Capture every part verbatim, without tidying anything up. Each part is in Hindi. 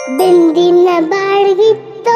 ಬೆಂದಿನ ಬಾಳ್ಗಿತ್ತು.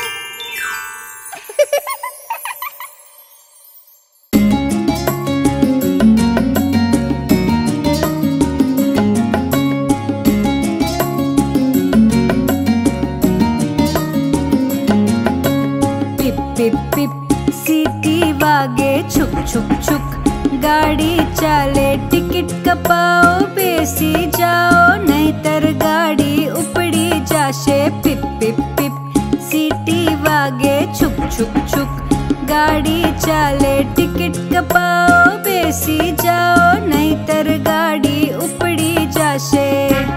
पिप पिप पिप सीटी वागे छुक छुक छुक, गाड़ी चाले टिकट कपाओ बेसी जाओ नहीतर गाड़ी उपड़ी जाशे. पिप पिप पिप सीटी वागे छुक छुक छुक, गाड़ी चाले टिकट कपाओ बेसी जाओ नहीतर गाड़ी उपड़ी जाशे.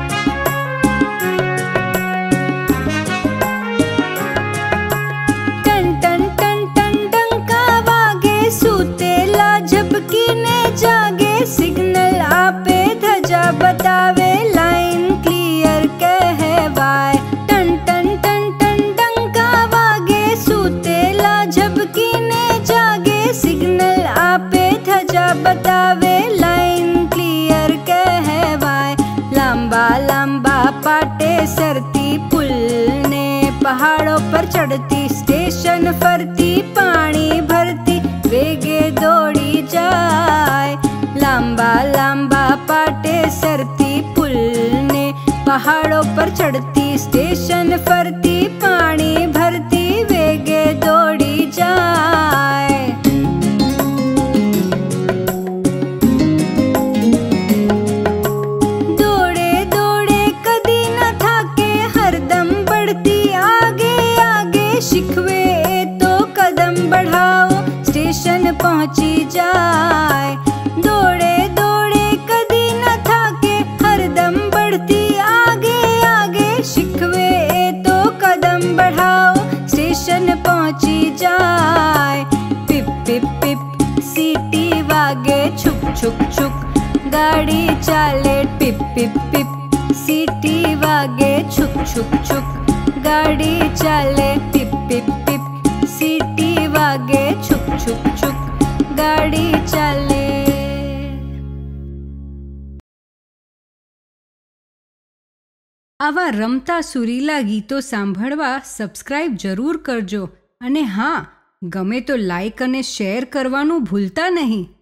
टन टन टन टन डंका वागे सूतेला झपकीने जागे, सिग्नल आपे धजा बतावे लाइन क्लियर कहवाय. टन टन टन टन डंका वागे सूतेला झपकीने जागे, सिग्नल आपे धजा बतावे लाइन क्लियर कहवाय. लांबा लांबा पाटे सरती पुल ने, पहाड़ों पर चढ़ती स्टेशन फरती, पानी भरती वेगे दौड़ी जाए. लांबा लांबा पाटे सरती पुल ने, पहाड़ों पर चढ़ती स्टेशन फरती, पानी भरती वेगे दौड़ी जाए. दौड़े दौड़े कदी न थाके, हरदम बढ़ती आगे आगे, शिकवे तो कदम बढ़ाओ स्टेशन पहुंची जाए. दौड़े दौड़े कदी न थाके, हरदम बढ़ती आगे आगे, शिकवे तो कदम बढ़ाओ स्टेशन पहुंची जाए. पिप पिप पिप सीटी वागे छुक छुक छुक, गाड़ी चाले. पिप पिप पिप सीटी वागे छुक छुक छुक, गाड़ी चाले. पिप पिप पिप सीटी वागे छुक छुक छुक, गाड़ी चाले. આવા રમતા સુરીલા ગીતો સાંભળવા સબસ્ક્રાઇબ જરૂર કરજો અને હા, ગમે તો લાઈક અને શેર કરવાનું ભૂલતા નહીં.